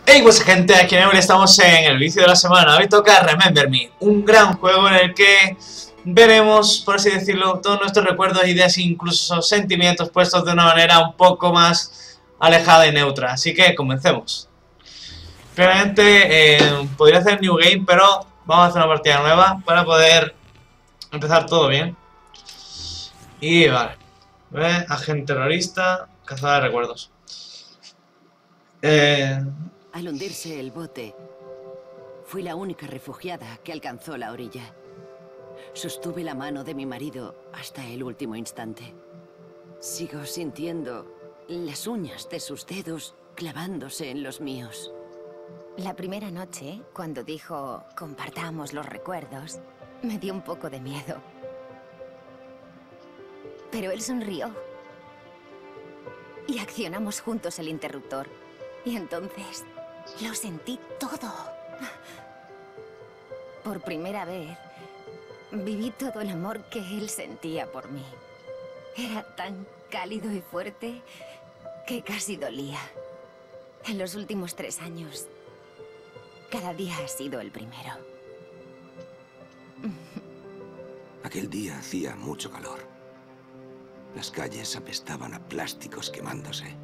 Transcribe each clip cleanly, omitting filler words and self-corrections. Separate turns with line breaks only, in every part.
Hey pues gente, aquí en Evel estamos en el vicio de la semana. Hoy toca Remember Me, un gran juego en el que veremos, por así decirlo, todos nuestros recuerdos, ideas e incluso sentimientos puestos de una manera un poco más alejada y neutra. Así que comencemos. Previamente podría hacer New Game, pero vamos a hacer una partida nueva para poder empezar todo bien. Y vale, agente terrorista, cazador de recuerdos.
Al hundirse el bote, fui la única refugiada que alcanzó la orilla. Sostuve la mano de mi marido hasta el último instante. Sigo sintiendo las uñas de sus dedos clavándose en los míos.
La primera noche, cuando dijo compartamos los recuerdos, me dio un poco de miedo. Pero él sonrió. Y accionamos juntos el interruptor. Y entonces lo sentí todo. Por primera vez, viví todo el amor que él sentía por mí. Era tan cálido y fuerte que casi dolía. En los últimos 3 años, cada día ha sido el primero.
Aquel día hacía mucho calor. Las calles apestaban a plásticos quemándose.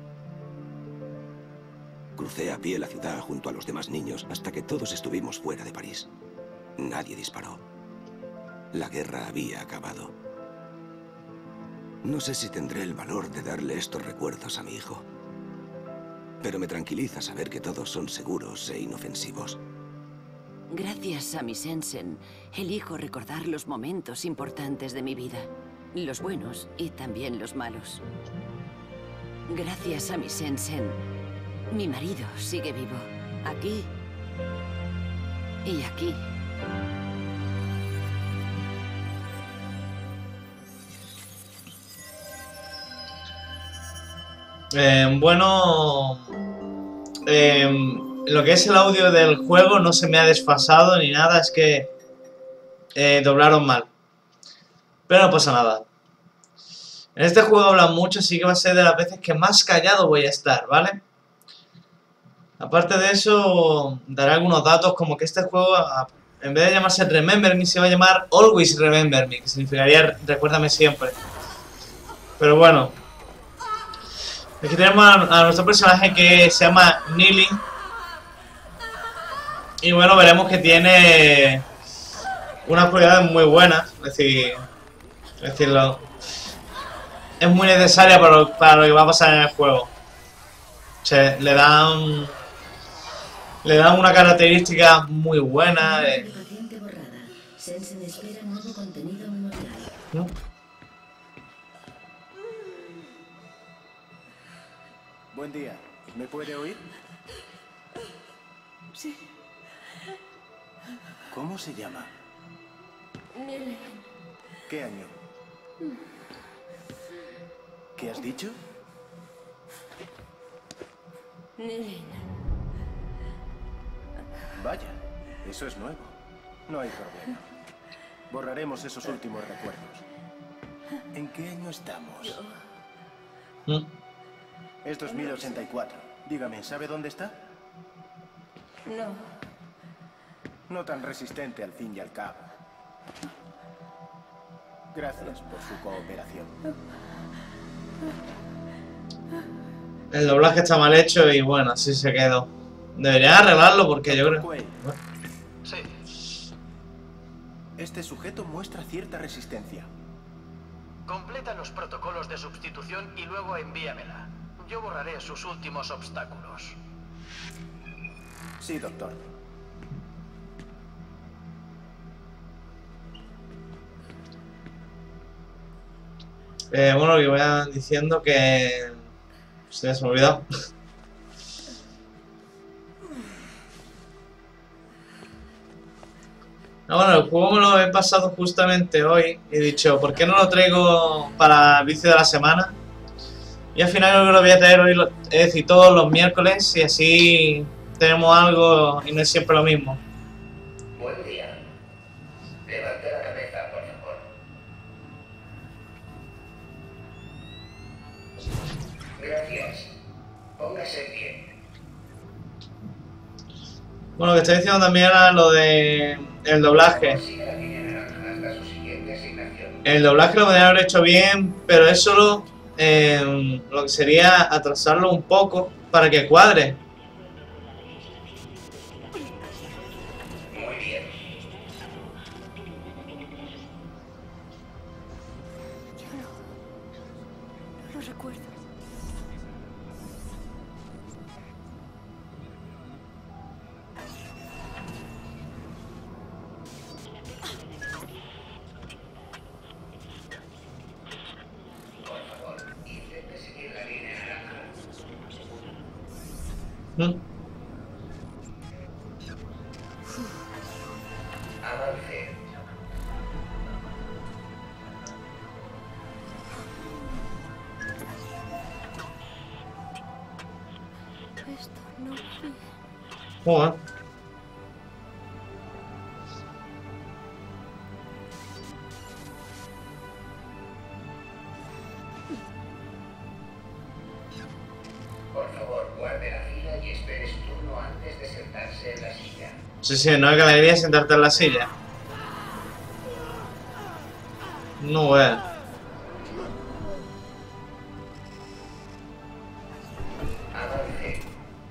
Crucé a pie la ciudad junto a los demás niños hasta que todos estuvimos fuera de París. Nadie disparó. La guerra había acabado. No sé si tendré el valor de darle estos recuerdos a mi hijo. Pero me tranquiliza saber que todos son seguros e inofensivos.
Gracias a mi Sensen, elijo recordar los momentos importantes de mi vida. Los buenos y también los malos. Gracias a mi Sensen, mi marido sigue vivo. Aquí y aquí.
Lo que es el audio del juego no se me ha desfasado ni nada, es que doblaron mal. Pero no pasa nada. En este juego hablan mucho, así que va a ser de las veces que más callado voy a estar, ¿vale? Aparte de eso, daré algunos datos como que este juego, en vez de llamarse Remember Me, se va a llamar Always Remember Me, que significaría recuérdame siempre. Pero bueno. Aquí tenemos a nuestro personaje que se llama Neely. Y bueno, veremos que tiene unas cualidades muy buenas. Es muy necesaria para lo que va a pasar en el juego. O sea, le dan una característica muy buena. ¿No?
Buen día. ¿Me puede oír?
Sí.
¿Cómo se llama?
Nelen.
¿Qué año? ¿Qué has dicho?
Nelen.
Vaya, eso es nuevo. No hay problema. Borraremos esos últimos recuerdos. ¿En qué año estamos? Es 2084. Dígame, ¿sabe dónde está?
No.
No tan resistente al fin y al cabo. Gracias por su cooperación.
El doblaje está mal hecho y bueno, así se quedó. Deberían arreglarlo porque yo creo...
Sí.
Este sujeto muestra cierta resistencia.
Completa los protocolos de sustitución y luego envíamela. Yo borraré sus últimos obstáculos.
Sí, doctor.
Bueno, que voy diciendo que... Se me ha olvidado. Bueno, el juego me lo he pasado justamente hoy. He dicho, ¿por qué no lo traigo para el vicio de la semana? Y al final creo que lo voy a traer hoy, es decir, todos los miércoles. Y así tenemos algo y no es siempre lo mismo.
Buen día. Levante la cabeza, por favor. Gracias. Póngase bien.
Bueno, lo que estoy diciendo también era lo de el doblaje.
Sigue la línea naranja hasta su siguiente asignación.
El doblaje lo podrían haber hecho bien, pero es solo lo que sería atrasarlo un poco para que cuadre.
Muy bien.
Yo no lo recuerdo.
Por favor, intente seguir la línea naranja.
¿Mm?
Avance.
Esto no va bien.
Joder.
Por favor, guarde la fila y espere su turno antes de sentarse en la silla.
Sí, sí, no hay que alegría sentarte en la silla. No, güey.
Avance.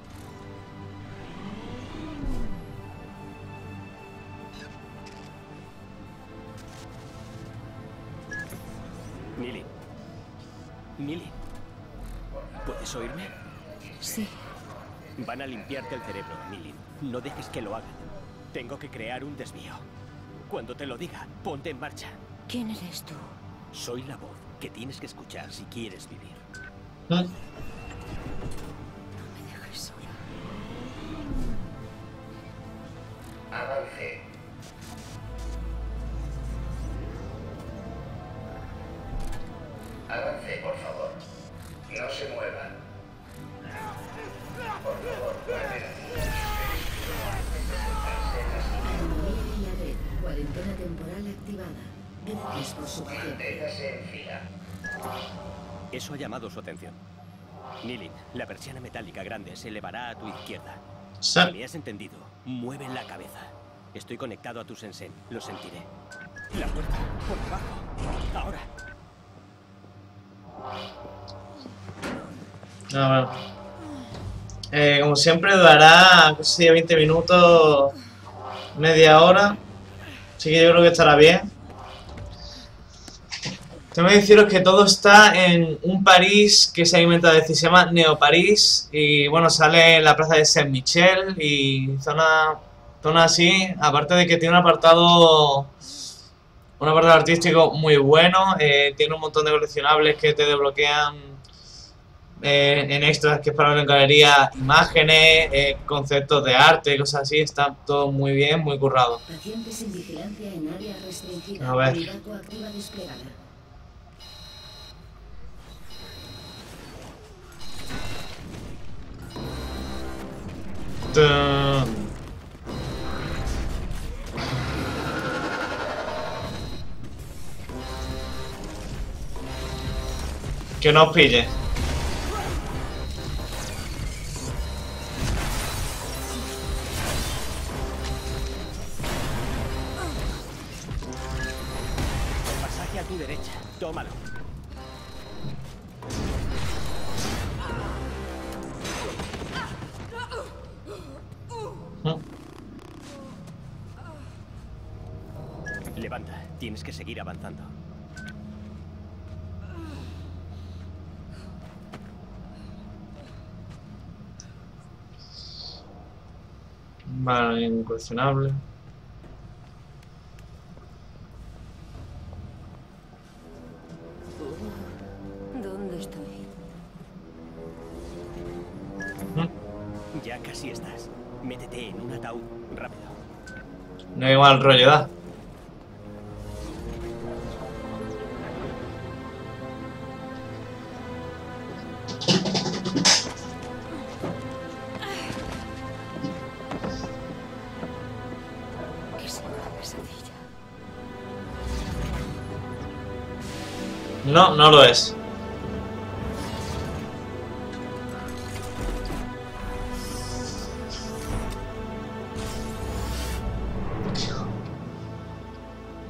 Nili. Nili. ¿Puedes oírme?
Sí.
Van a limpiarte el cerebro, Nili. No dejes que lo hagan. Tengo que crear un desvío. Cuando te lo diga, ponte en marcha.
¿Quién eres tú?
Soy la voz que tienes que escuchar si quieres vivir.
¿Mm?
No me dejes sola.
Avance. Avance, por favor. No se muevan. Por favor, guarde la fila y espere su turno antes de sentarse en la silla.
Anomalía en la red. Cuarentena temporal activada. Gracias por su paciencia.
Manténgase en fila.
Eso ha llamado su atención. Nilin, la persiana metálica grande se elevará a tu izquierda.
Sí.
¿Me has entendido? Mueve la cabeza. Estoy conectado a tu Sensen. Lo sentiré. La puerta, por debajo. Ahora.
A ver. Como siempre durará, no sé, 20 minutos, media hora. Así que yo creo que estará bien. Tengo que deciros que todo está en un París que se ha inventado, es decir, se llama Neo París. Y bueno, sale en la plaza de Saint-Michel y zona así. Aparte de que tiene un apartado artístico muy bueno. Tiene un montón de coleccionables que te desbloquean en extras, que es para ver en galería, imágenes, conceptos de arte, cosas así. Está todo muy bien, muy currado.
Pacientes sin vigilancia en área restringida.
A ver.
Unidad coactiva desplegada.
Que no os pille.
Pasaje a tu derecha. Tómalo. Levanta. Tienes que seguir avanzando.
Vale, incuestionable.
¿Dónde estoy?
Ya casi estás. Métete en un ataúd. Rápido.
No hay mal rollo, da.
¿Qué es una pesadilla?
No, no lo es.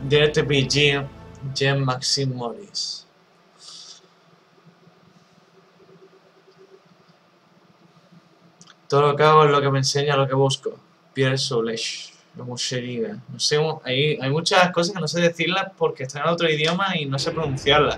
Direct PG, Jean-Maxime Maurice. Todo lo que hago es lo que me enseña lo que busco. Pierre Soulage, como se diga. No sé, hay muchas cosas que no sé decirlas porque están en otro idioma y no sé pronunciarlas.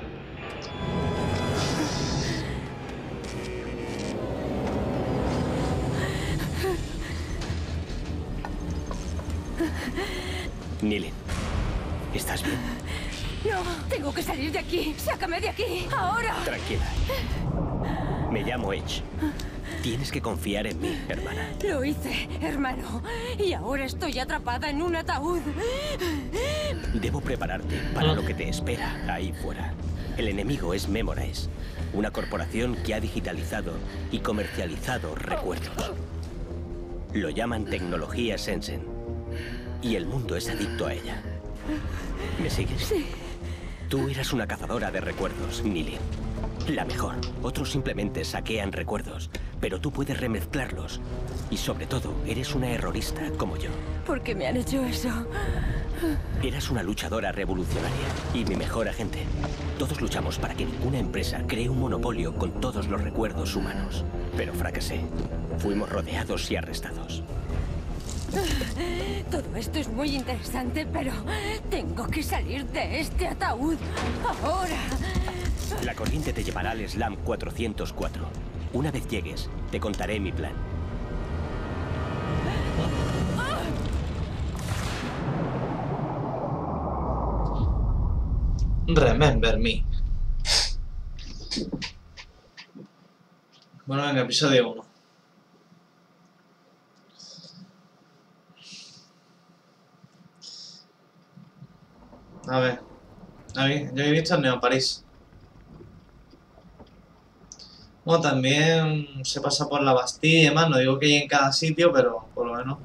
Nilin, ¿estás bien?
No, tengo que salir de aquí. Sácame de aquí, ahora.
Tranquila. Me llamo Edge. Tienes que confiar en mí, hermana.
Lo hice, hermano. Y ahora estoy atrapada en un ataúd.
Debo prepararte para lo que te espera ahí fuera. El enemigo es Memorize, una corporación que ha digitalizado y comercializado recuerdos. Lo llaman tecnología Sensen. Y el mundo es adicto a ella. ¿Me sigues?
Sí.
Tú eras una cazadora de recuerdos, Nilin. La mejor. Otros simplemente saquean recuerdos, pero tú puedes remezclarlos. Y sobre todo, eres una errorista como yo.
¿Por qué me han hecho eso?
Eras una luchadora revolucionaria y mi mejor agente. Todos luchamos para que ninguna empresa cree un monopolio con todos los recuerdos humanos. Pero fracasé. Fuimos rodeados y arrestados.
Todo esto es muy interesante, pero tengo que salir de este ataúd ahora.
La corriente te llevará al Slam 404. Una vez llegues, te contaré mi plan.
Remember me. Bueno, venga, episodio 1. A ver, yo he visto el Neo París. Bueno, también se pasa por la Bastilla y demás, no digo que hay en cada sitio, pero por lo menos.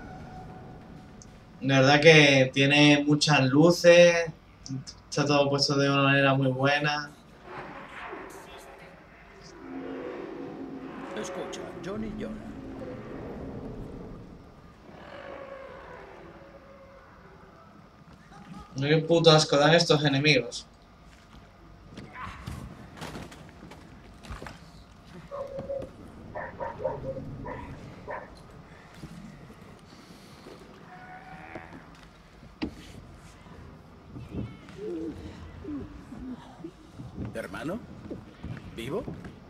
De verdad que tiene muchas luces, está todo puesto de una manera muy buena.
Escucha, Johnny llora.
No, qué puto asco dan estos enemigos.
¿Hermano? ¿Vivo?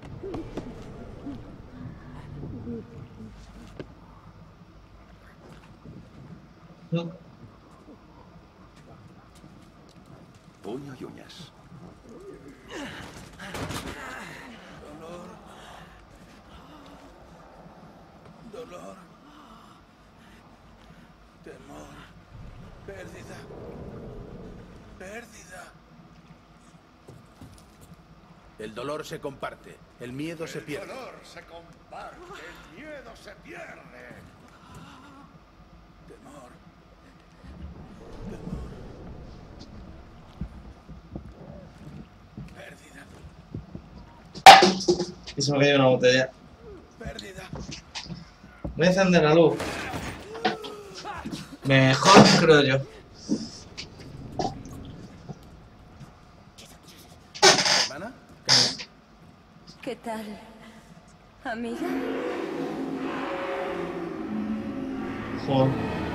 No.
Puño y uñas.
Dolor. Temor. Pérdida. Pérdida. El dolor se comparte. El miedo se pierde.
El dolor se comparte. El miedo se pierde.
Temor.
Y se me cayó una botella.
Pérdida.
Voy a encender la luz. Mejor, creo yo.
¿Hermana?
¿Qué tal, amiga?
Joder.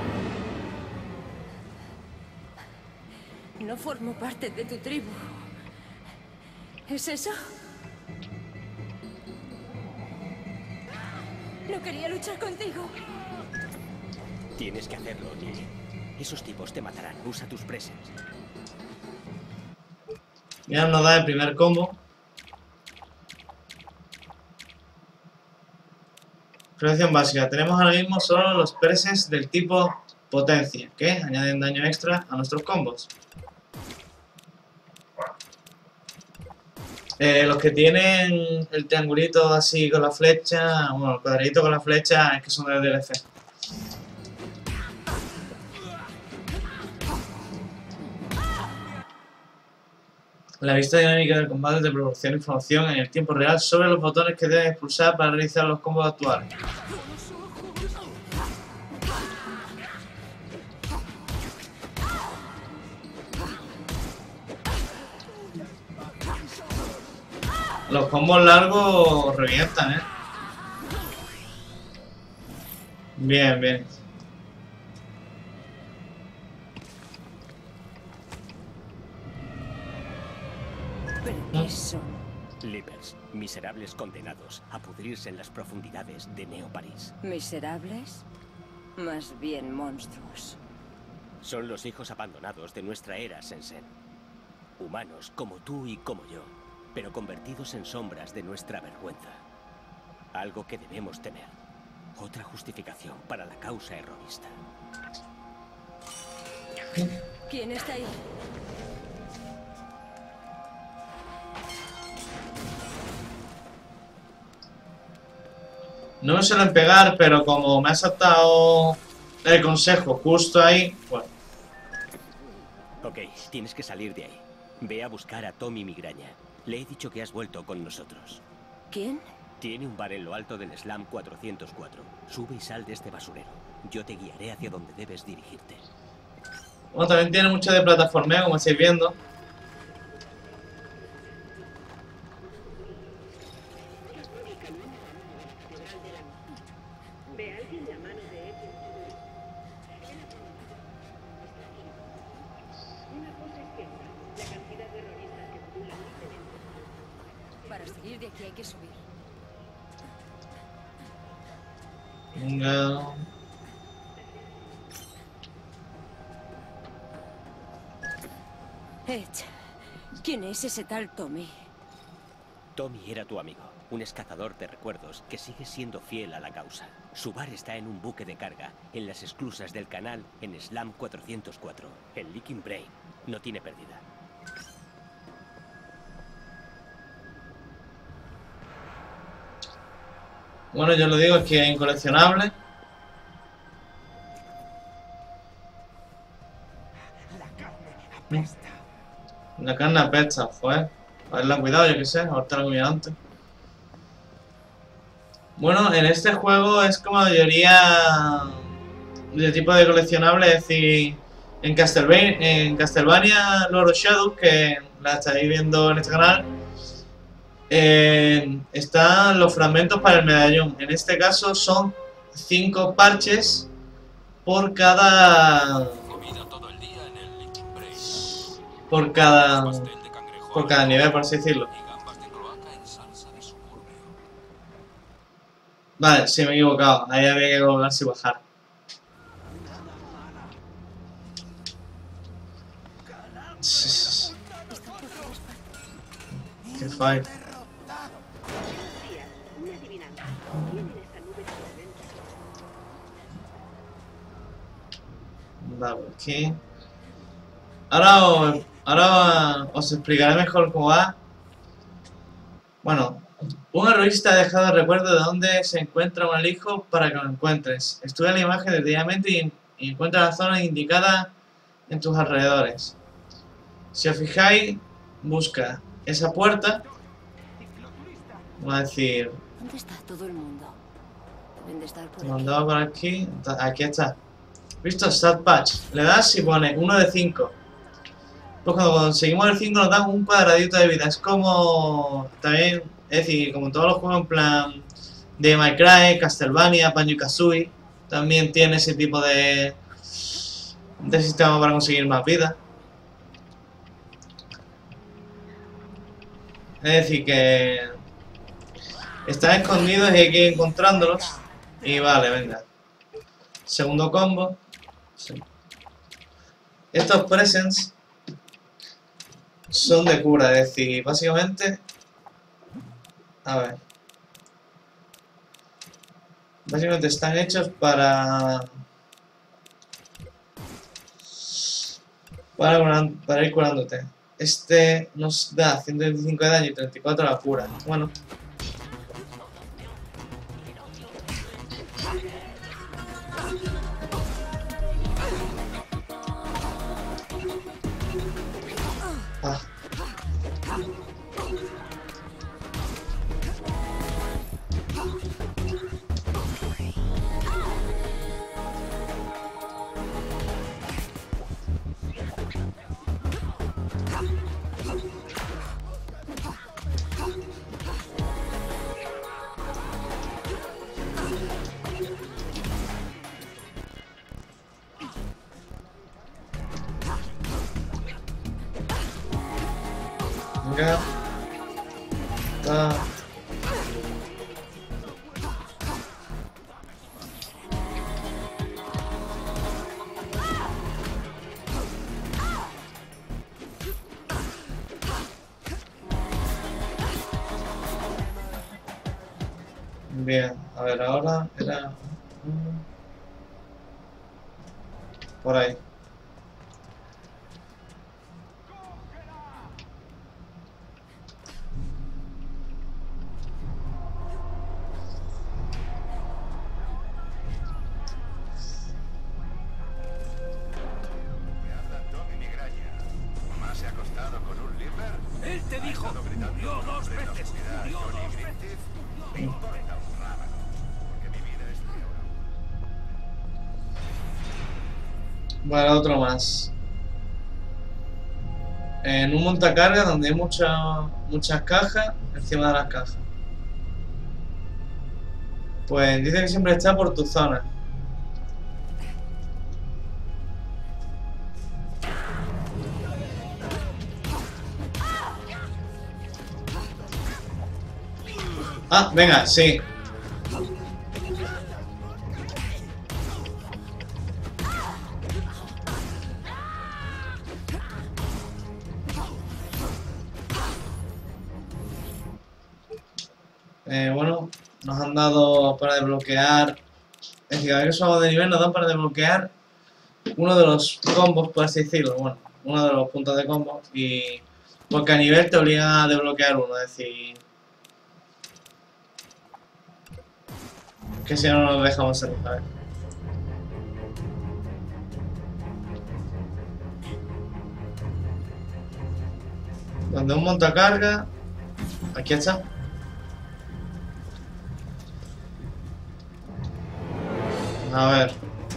No formo parte de tu tribu. ¿Es eso? No quería luchar contigo.
Tienes que hacerlo, Nilin. Esos tipos te matarán. Usa tus presents.
Ya nos da el primer combo. Prevención básica. Tenemos ahora mismo solo los presets del tipo potencia, que añaden daño extra a nuestros combos. Los que tienen el triangulito así con la flecha, bueno, el cuadradito con la flecha, es que son de DLC. La vista dinámica del combate te proporciona información en el tiempo real sobre los botones que debes pulsar para realizar los combos actuales. Los combos largos revientan, ¿eh? Bien, bien.
¿Pero qué son?
Leapers, miserables condenados a pudrirse en las profundidades de Neo París.
¿Miserables? Más bien monstruos.
Son los hijos abandonados de nuestra era, Sensen. Humanos como tú y como yo, pero convertidos en sombras de nuestra vergüenza. Algo que debemos temer. Otra justificación para la causa heroísta.
¿Quién está ahí?
No me suelen pegar, pero como me ha saltado el consejo justo ahí, bueno.
Ok, tienes que salir de ahí. Ve a buscar a Tommy Migraña. Le he dicho que has vuelto con nosotros.
¿Quién?
Tiene un bar en lo alto del Slam 404. Sube y sal de este basurero. Yo te guiaré hacia donde debes dirigirte.
Bueno, también tiene mucho de plataformeo, como estáis viendo.
Para salir de aquí hay que subir.
Venga.
¿Quién es ese tal Tommy?
Tommy era tu amigo, un escazador de recuerdos que sigue siendo fiel a la causa. Su bar está en un buque de carga, en las esclusas del canal en Slam 404. El Leaking Brain no tiene pérdida.
Bueno, yo lo digo, es que es incoleccionable. La carne apesta, pues. Haberla cuidado, yo qué sé, ahorita la comida antes. Bueno, en este juego es como la mayoría de tipo de coleccionable, es decir, en Castlevania Lord of Shadows, que la estáis viendo en este canal, están los fragmentos para el medallón. En este caso son 5 parches por cada... Por cada nivel, por así decirlo. Vale, sí, me he equivocado. Ahí había que colgarse y bajar. Qué fai. Vale, aquí. Ahora os explicaré mejor cómo va. Bueno, un heroísta ha dejado el recuerdo de dónde se encuentra un alijo para que lo encuentres. Estudia la imagen detenidamente y encuentra la zona indicada en tus alrededores. Si os fijáis, busca esa puerta. Vamos a decir...
¿Dónde está todo el mundo? Deben de estar por aquí.
Mandado por aquí. Aquí está. ¿Visto? Stat Patch. Le das y pone 1 de 5. Pues cuando conseguimos el 5 nos dan un cuadradito de vida. Es como... También... Es decir, como en todos los juegos en plan... De Minecraft, Castlevania, Banjo-Kazooie. También tiene ese tipo de sistema para conseguir más vida. Es decir que... Están escondidos y hay que ir encontrándolos. Y vale, venga. Segundo combo. Sí. Estos presents son de cura, es decir, básicamente... A ver. Básicamente están hechos para ir curándote. Este nos da 125 de daño y 34 la cura. Bueno. Ah. Venga. Bien, a ver, ahora era por ahí.
¿Se ha acostado con un Limber?
Él te dijo, murió 2 veces, murió 2 veces.
Me importa un rábano, porque mi vida es de oro.
Vale, otro más. En un montacargas donde hay muchas cajas encima de las cajas. Pues dice que siempre está por tu zona. Ah, venga, sí. Bueno, nos han dado para desbloquear. Es decir, cada vez que subamos de nivel nos dan para desbloquear uno de los combos, por así decirlo. Bueno, uno de los puntos de combo. Y porque a nivel te obliga a desbloquear uno, es decir, que si no nos dejamos salir, a ver. Donde un montacarga. Aquí está. A ver.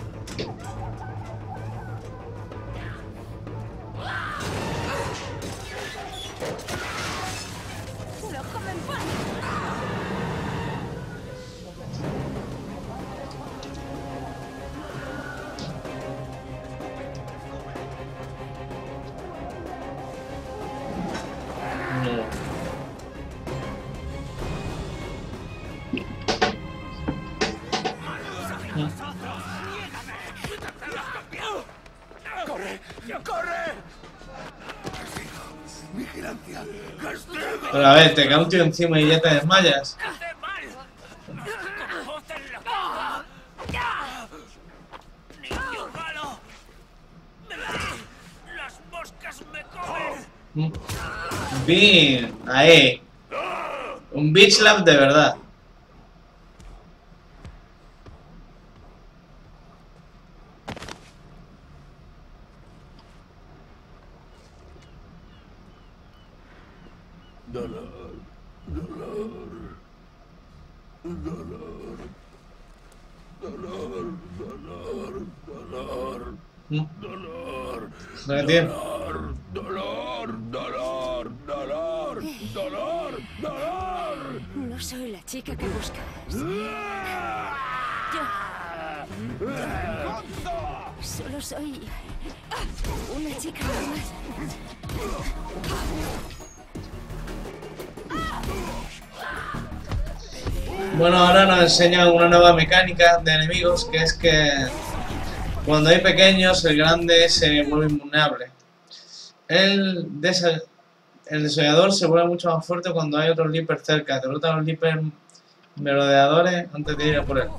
¡Corre! ¡Corre! ¡Vigilancia! ¡Castigo!
Pero a ver, te cae un tío encima y ya te desmayas.
¡Las moscas me comen!
Bien, ahí. Un bitch slap de verdad.
Dolor, dolor, dolor, dolor, dolor, dolor, dolor,
¿Qué tiene?
dolor, dolor, dolor, dolor, dolor, dolor.
No soy la chica que buscas. Yo solo soy una chica normal.
Bueno, ahora nos enseñan una nueva mecánica de enemigos, que es que cuando hay pequeños, el grande se vuelve invulnerable. El desollador se vuelve mucho más fuerte cuando hay otros Leapers cerca. Derrota a los Leapers merodeadores antes de ir a por él.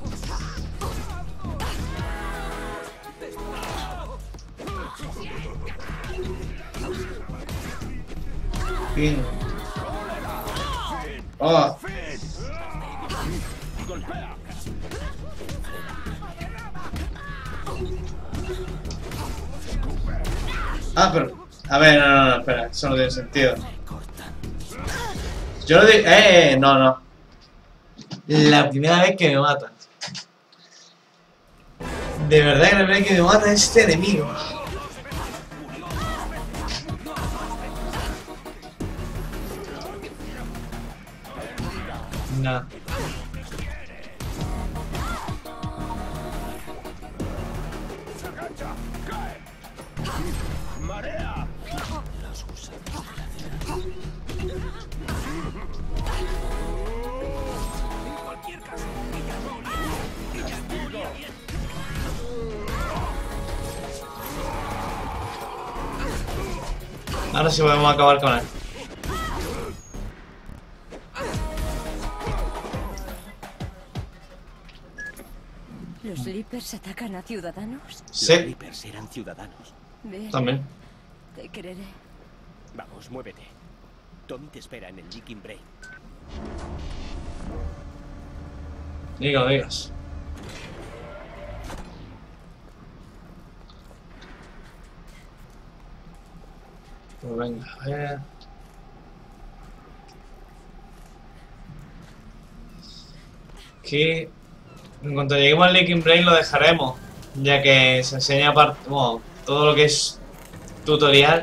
Fin. Oh. Ah, pero... A ver, no, espera, eso no tiene sentido. Yo lo digo... no. La primera vez que me matan. De verdad que la primera vez que me mata es este enemigo. No. Ahora sí podemos acabar con él.
¿Los Leapers atacan a ciudadanos?
Sí.
Los Reapers eran ciudadanos.
Bien.
También.
Te creeré.
Vamos, muévete. Tommy te espera en el Leaking Brain.
Digas. Pues venga, a ver. Aquí, en cuanto lleguemos al Leaking Brain lo dejaremos, ya que se enseña bueno, todo lo que es tutorial.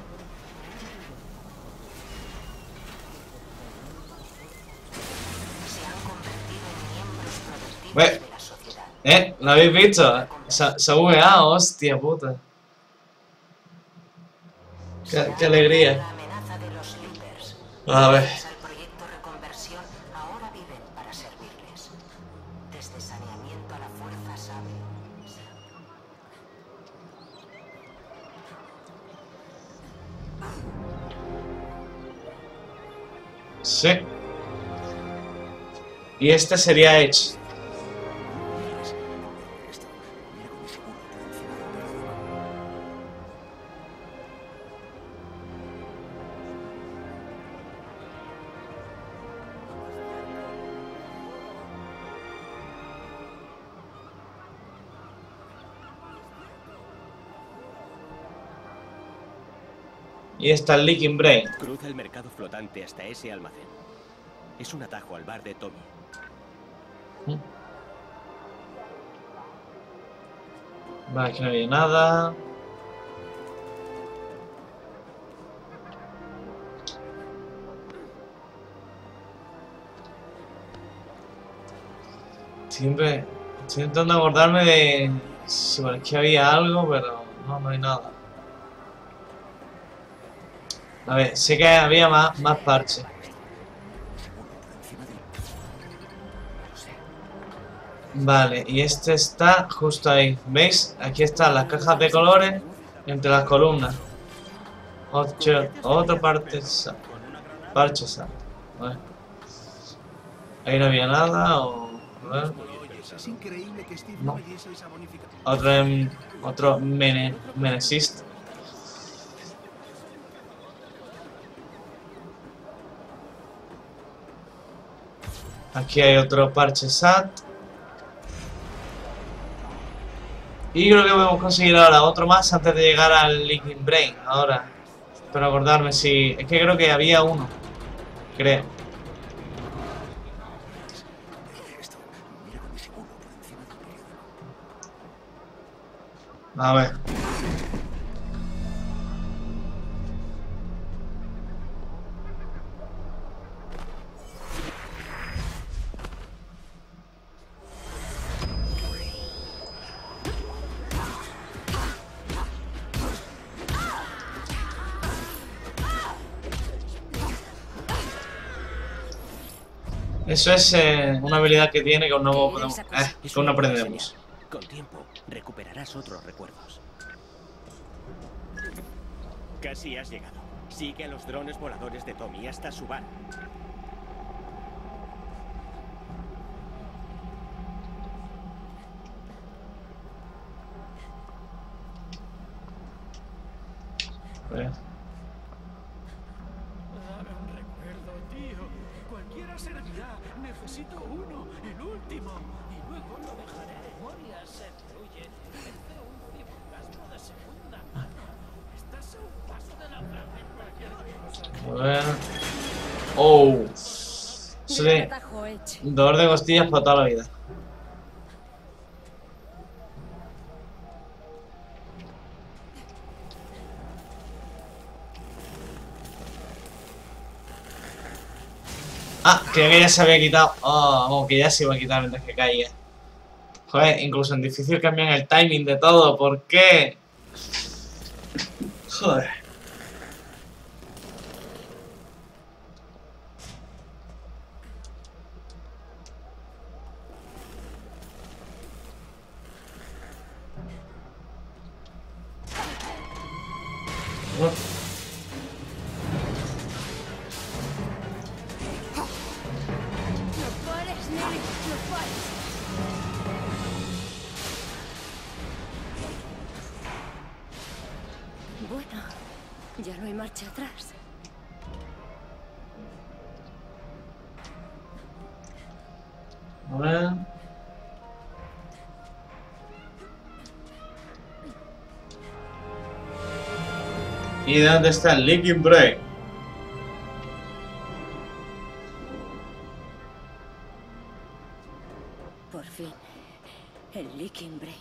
¿Lo habéis visto? Se ha bugueado, hostia puta. Qué alegría. A ver. Sí. Y este sería Edge. Y está el Leaking Brain.
Cruza el mercado flotante hasta ese almacén. Es un atajo al bar de Tommy.
Vale, aquí no había nada. Siempre estoy intentando acordarme de si por aquí había algo, pero no hay nada. A ver, sé que había más parches. Vale, y este está justo ahí. ¿Veis? Aquí están las cajas de colores entre las columnas. Otro parche santo. Vale. Ahí no había nada o... No. Otro menecista. Aquí hay otro parche SAT. Y creo que podemos conseguir ahora otro más antes de llegar al Leaking Brain. Ahora, para acordarme si... Es que creo que había uno. Creo. A ver. Eso es una habilidad que tiene que aún no podemos, que aún no aprendemos.
Con tiempo recuperarás otros recuerdos. Casi has llegado. Sigue a los drones voladores de Tommy hasta su bar.
Dame
un recuerdo, tío. Cualquiera servirá. Necesito uno, el último. Y luego lo dejaré. Memoria se fluye. Hace un fibrogasmo de segunda mano. Estás a un paso de la fragmentación.
A ver. Oh. Eso de dolor de costillas para toda la vida. Ah, creo que ya se había quitado. Oh, vamos, que ya se iba a quitar mientras que caía. Joder, incluso en difícil cambian el timing de todo. ¿Por qué? Joder.
Ya no hay marcha atrás.
A ver. ¿Y dónde está el Licking Brain?
Por fin, el Licking Brain.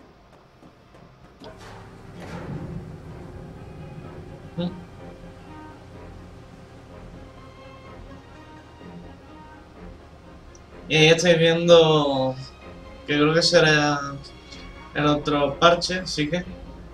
Y ahí estoy viendo que creo que será el otro parche, sí que.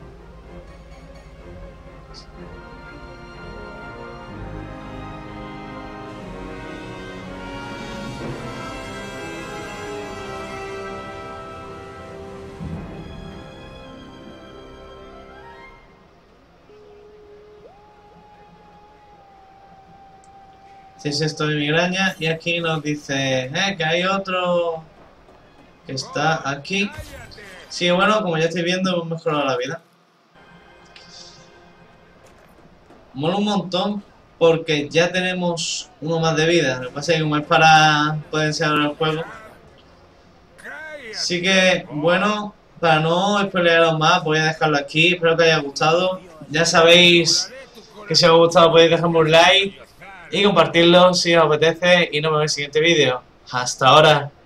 Si es esto de migraña, y aquí nos dice que hay otro que está aquí. Sí, bueno, como ya estoy viendo, hemos mejorado la vida. Mola un montón porque ya tenemos uno más de vida. Lo que pasa es que como es para poder enseñar el juego. Así que, bueno, para no spoilearos más, voy a dejarlo aquí. Espero que os haya gustado. Ya sabéis que si os ha gustado podéis dejarme un like y compartirlo si os apetece, y nos vemos en el siguiente vídeo. Hasta ahora.